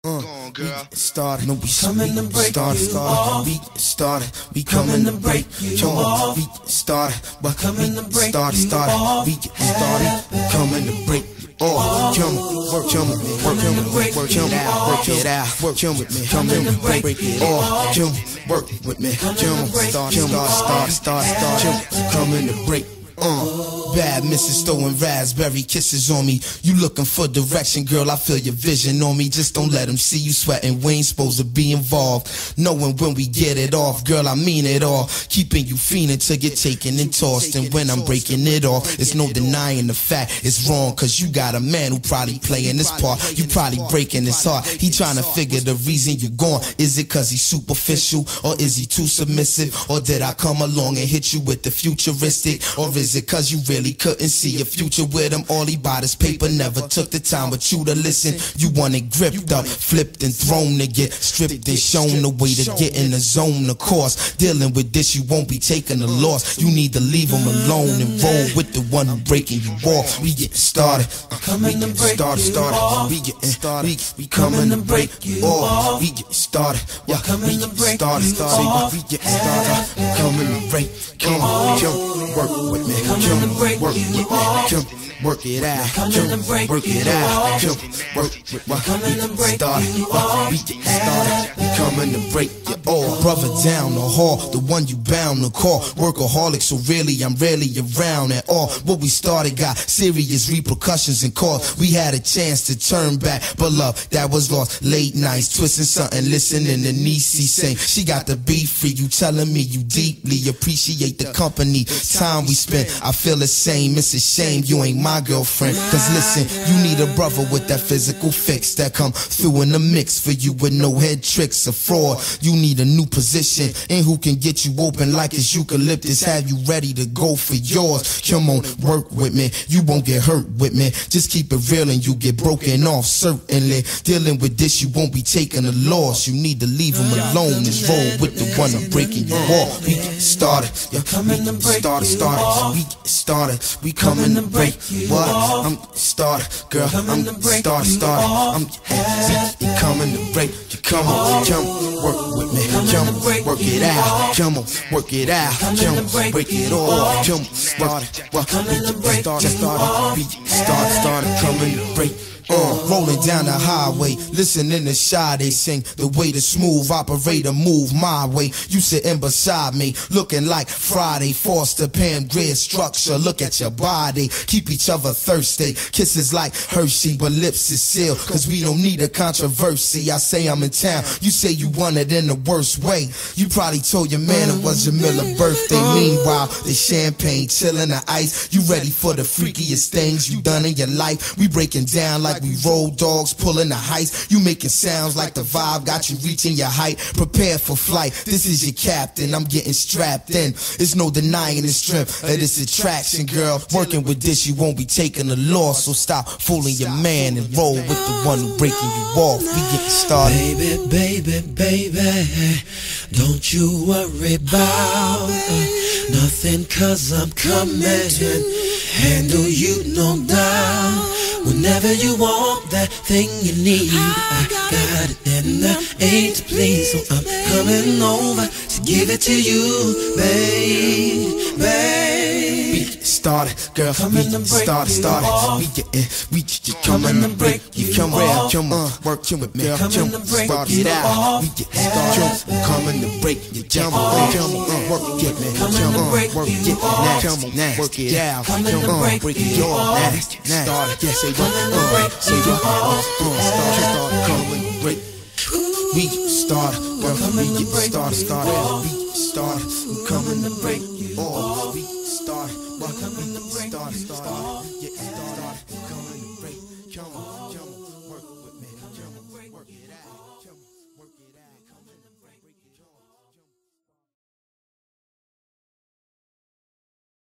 Go on, girl. Started, no, we coming to break you off. We started, we coming to break you off. We started, but coming to break you off. We started, coming to break you off. Come on, work with me, work it out, work with me, coming to break it off. Come work with me, start, coming to break. Bad missus throwing raspberry kisses on me. You looking for direction, girl, I feel your vision on me. Just don't let them see you sweating, we ain't supposed to be involved. Knowing when we get it off, girl, I mean it all. Keeping you fiending to get taken and tossed. And when I'm breaking it off, it's no denying the fact it's wrong. Cause you got a man who probably playing this part. You probably breaking his heart. He trying to figure the reason you gone. Is it cause he's superficial? Or is he too submissive? Or did I come along and hit you with the futuristic? Or is it cause you really couldn't see a future with him? All he bought is paper, never took the time with you to listen. You wanted gripped up, flipped and thrown to get stripped and shown the way to get in the zone. Of course, dealing with this you won't be taking a loss. You need to leave him alone and roll with the one who breaking you off. We getting started, coming to break you off. We getting started, we coming to break you off. We getting started, yeah, coming to break you off. We getting started, coming to break. Come work with me. Come work with me, come work it out, come work it out, come work with me. Coming to break you off. We get started, we coming to break you off. Brother down the hall, the one you bound to call. Workaholic, so really I'm rarely around at all. What we started got serious repercussions and cause. We had a chance to turn back, but love that was lost. Late nights twisting something, listening to Niecy sing. She got the beef for you, telling me you deeply appreciate the company, time we spent. I feel the same, it's a shame you ain't my girlfriend. Cause listen, you need a brother with that physical fix that come through in the mix for you with no head tricks or fraud. You need a new position and who can get you open like it's eucalyptus, have you ready to go for yours. Come on, work with me, you won't get hurt with me. Just keep it real and you get broken off, certainly. Dealing with this you won't be taking a loss. You need to leave him alone and roll with the one I'm breaking you off. We get started, yeah, coming to break started. We get started, we coming to break you off. I'm started, girl, I'm started. I'm coming to break you. Come work with me, come work it out, come work it out, come break it off. Come started, well, we started, coming to break. Rolling down the highway, listening to Sade sing the way the smooth operator move my way. You sitting beside me, looking like Friday. Foster, Pam, Greer structure, look at your body. Keep each other thirsty, kisses like Hershey, but lips is sealed. Cause we don't need a controversy. I say I'm in town, you say you want it in the worst way. You probably told your man it was your Miller birthday. Meanwhile, the champagne chilling the ice. You ready for the freakiest things you done in your life? We breaking down like we road dogs pulling the heist. You making sounds like the vibe got you reaching your height. Prepare for flight, this is your captain, I'm getting strapped in. There's no denying the strength of this attraction, girl. Working with this you won't be taking a loss. So stop fooling your man and roll with the one who breaking you off. We getting started. Baby, don't you worry about nothing, cause I'm coming. Handle you no doubt. Whenever you want that thing you need, I got it and I ain't to please. So I'm coming over to give it to you, babe. We get started, girl, we get started. We coming to break you. Come work with me, come work it out. We get started, coming to break you. Come work with me, work it now, work it out. Break it off, started, yes, say what, say what, start, coming to break. We get started, girl, we get started. We get started, we coming to break you off. We get started, we get started, yeah, started, coming to break. Come on.